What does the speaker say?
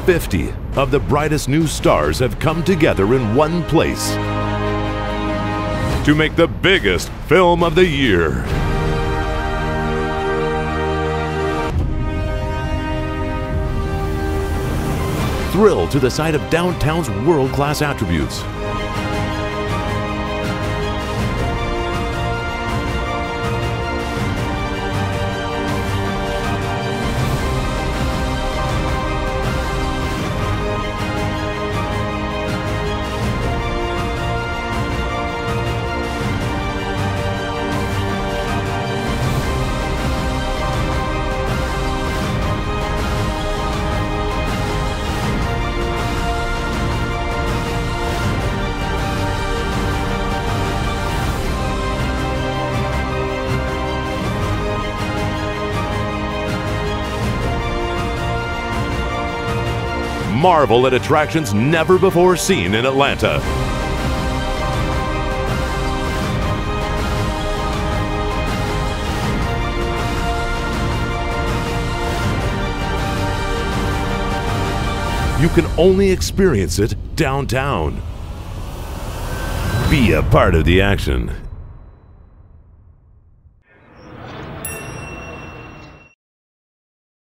50 of the brightest new stars have come together in one place to make the biggest film of the year. Thrill to the sight of downtown's world-class attributes. Marvel at attractions never before seen in Atlanta. You can only experience it downtown. Be a part of the action.